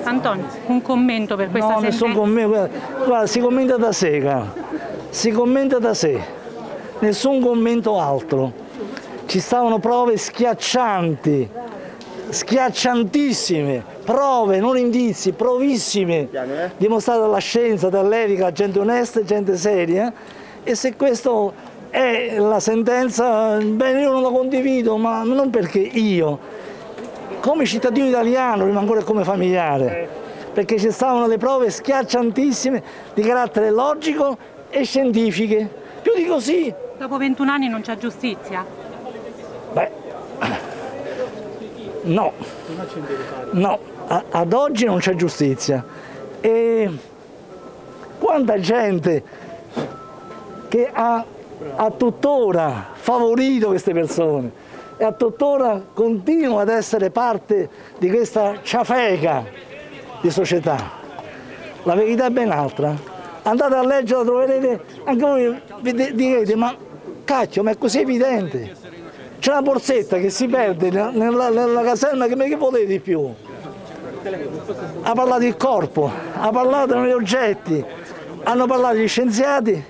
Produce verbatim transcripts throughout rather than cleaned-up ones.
Antonio, un commento per questa no, sentenza? No, nessun commento, guarda, guarda, si commenta da sé, cara. si commenta da sé, nessun commento altro. Ci stavano prove schiaccianti, schiacciantissime, prove, non indizi, provissime, dimostrate dalla scienza, dall'etica, gente onesta e gente seria, e se questo è la sentenza, bene, io non la condivido, ma non perché io, come cittadino italiano, prima ancora come familiare, perché ci stavano le prove schiacciantissime di carattere logico e scientifiche, più di così. Dopo ventuno anni non c'è giustizia? Beh, no, no, ad oggi non c'è giustizia. E quanta gente che ha, ha tuttora favorito queste persone e a tuttora continua ad essere parte di questa ciafeca di società. La verità è ben altra. Andate a leggerla, troverete, anche voi vi direte, ma cacchio, ma è così evidente. C'è una borsetta che si perde nella, nella caserma, che, che volete di più? Ha parlato il corpo, ha parlato degli oggetti, hanno parlato gli scienziati,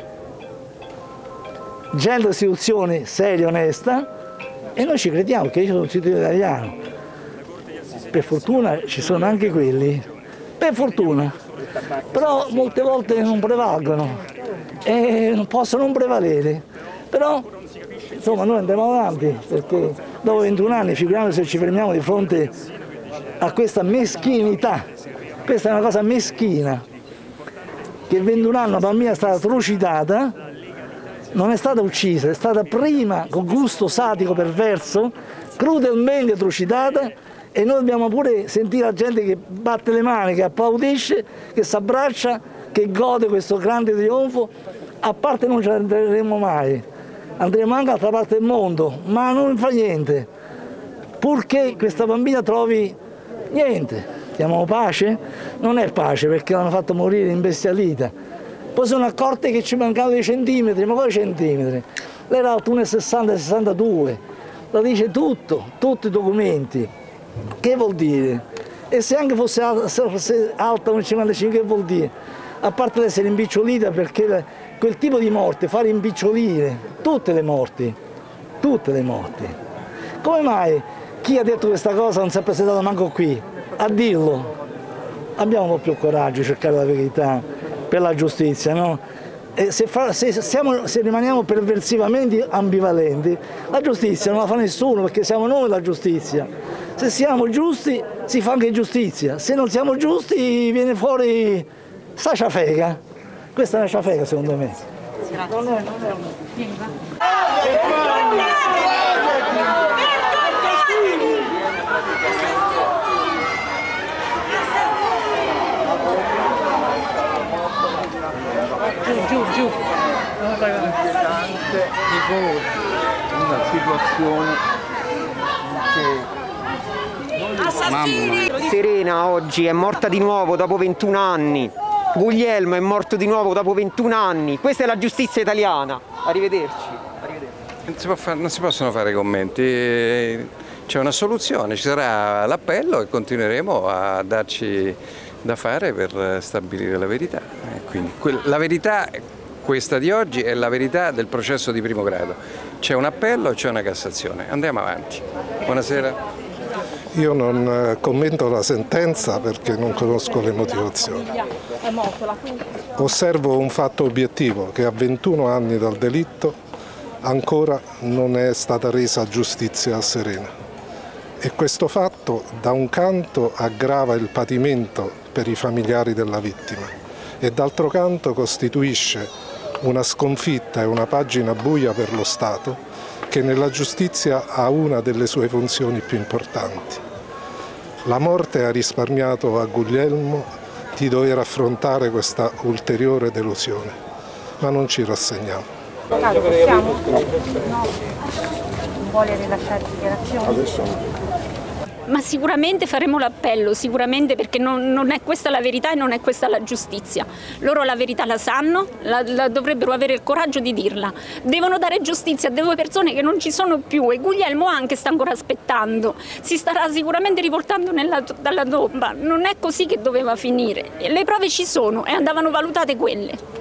gente di istituzioni seria e onesta, e noi ci crediamo, che io sono un cittadino italiano. Per fortuna ci sono anche quelli, per fortuna, però molte volte non prevalgono e non possono non prevalere, però insomma noi andremo avanti, perché dopo ventuno anni figuriamoci se ci fermiamo di fronte a questa meschinità. Questa è una cosa meschina, che ventuno anni una bambina è stata trucidata, non è stata uccisa, è stata prima con gusto sadico perverso, crudelmente trucidata, e noi dobbiamo pure sentire la gente che batte le mani, che applaudisce, che si abbraccia, che gode questo grande trionfo. A parte non ci andremo mai, andremo anche all'altra parte del mondo, ma non fa niente, purché questa bambina trovi niente. Chiamiamo pace? Non è pace, perché l'hanno fatto morire imbestialita. Poi sono accorti che ci mancavano dei centimetri, ma quali centimetri? Lei era alta uno e sessanta sessantadue, la dice tutto, tutti i documenti. Che vuol dire? E se anche fosse alta, fosse alta uno e cinquantacinque, che vuol dire? A parte essere impicciolita, perché quel tipo di morte fa rimpicciolire tutte le morti, tutte le morti. Come mai chi ha detto questa cosa non si è presentato manco qui a dirlo? Abbiamo un po' più coraggio di cercare la verità per la giustizia, no? E se, fa, se, siamo, se rimaniamo perversivamente ambivalenti, la giustizia non la fa nessuno, perché siamo noi la giustizia. Se siamo giusti si fa anche giustizia, se non siamo giusti viene fuori sta ciafeca. Questa è una ciafeca secondo me. Grazie. Non è, non è una... Vieni, va. Giù, giù, giù. Di voi, una situazione che... Assassini! Serena oggi è morta di nuovo dopo ventuno anni. Guglielmo è morto di nuovo dopo ventuno anni. Questa è la giustizia italiana. Arrivederci. Arrivederci. Non si può fare, non si possono fare commenti. C'è una soluzione, ci sarà l'appello e continueremo a darci da fare per stabilire la verità. Quindi, la verità, questa di oggi, è la verità del processo di primo grado. C'è un appello e c'è una Cassazione. Andiamo avanti. Buonasera. Io non commento la sentenza perché non conosco le motivazioni. Osservo un fatto obiettivo, che a ventuno anni dal delitto ancora non è stata resa giustizia a Serena. E questo fatto, da un canto, aggrava il patimento per i familiari della vittima e d'altro canto costituisce una sconfitta e una pagina buia per lo Stato, che nella giustizia ha una delle sue funzioni più importanti. La morte ha risparmiato a Guglielmo di dover affrontare questa ulteriore delusione, ma non ci rassegniamo. Avvocato, possiamo? No. Non vuole rilasciare dichiarazioni? Adesso no. ma sicuramente faremo l'appello, sicuramente, perché non, non è questa la verità e non è questa la giustizia. Loro la verità la sanno, la, la dovrebbero avere il coraggio di dirla. Devono dare giustizia a due persone che non ci sono più e Guglielmo anche sta ancora aspettando. Si starà sicuramente rivoltando nella, dalla tomba. Non è così che doveva finire. Le prove ci sono e andavano valutate quelle.